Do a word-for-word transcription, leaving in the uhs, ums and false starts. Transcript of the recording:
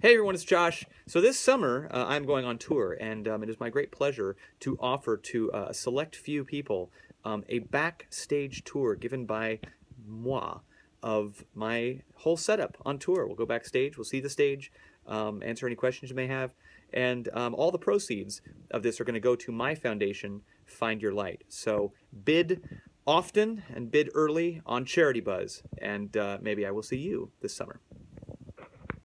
Hey everyone, it's Josh. So this summer, uh, I'm going on tour, and um, it is my great pleasure to offer to uh, a select few people um, a backstage tour given by moi of my whole setup on tour. We'll go backstage, we'll see the stage, um, answer any questions you may have, and um, all the proceeds of this are going to go to my foundation, Find Your Light. So bid often and bid early on Charitybuzz, and uh, maybe I will see you this summer.